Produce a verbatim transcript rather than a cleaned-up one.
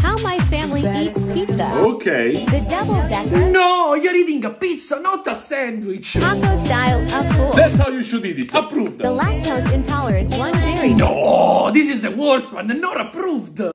How my family eats pizza. Okay. The double decker. No, you're eating a pizza, not a sandwich. Taco style approved. That's how you should eat it. Approved. The lactose intolerant one very. No, this is the worst one, not approved.